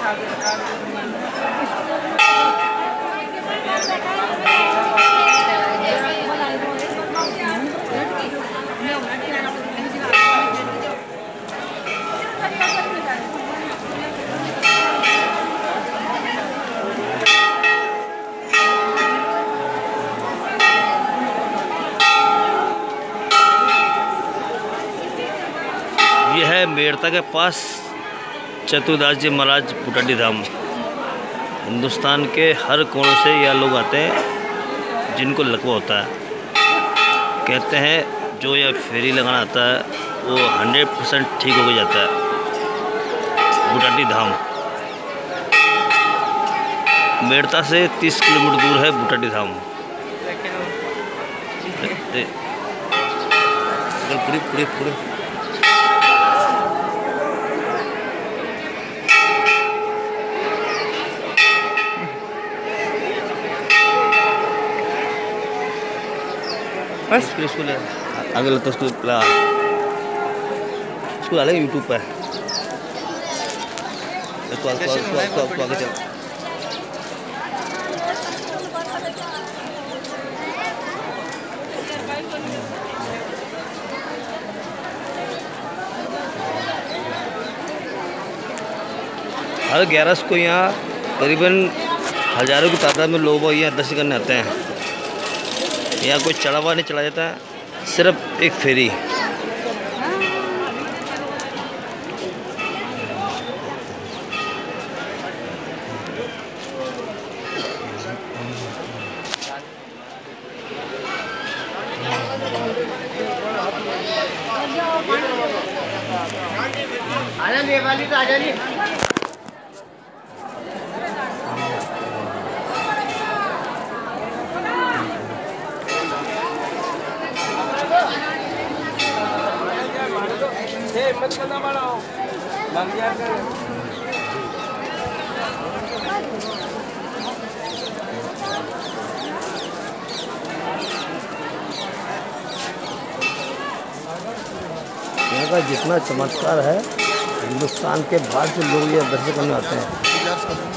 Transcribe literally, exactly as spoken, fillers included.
यह है मेड़ता के पास चतुर्दास जी महाराज बुटाटी धाम। हिंदुस्तान के हर कोने से यह लोग आते हैं जिनको लकवा होता है। कहते हैं जो यह फेरी लगाना आता है वो हंड्रेड परसेंट ठीक हो जाता है। बुटाटी धाम मेड़ता से तीस किलोमीटर दूर है बुटाटी धाम। पूरी पूरी पूरी बस स्कूल है आगे लगता स्कूल स्कूल आएगा यूट्यूब पर। तो आगे चल हर ग्यारह को यहाँ करीबन हज़ारों की तादाद में लोग यहाँ दर्शन करने आते हैं। यहाँ कोई चढ़ावा नहीं चला जाता, सिर्फ एक फेरी। आजा नेपाली तो आजा नहीं। मत करना बढ़ाओ लग गया कर। यहाँ का जितना चमत्कार है हिंदुस्तान के बाहर से लोग ये दर्शन करने आते हैं।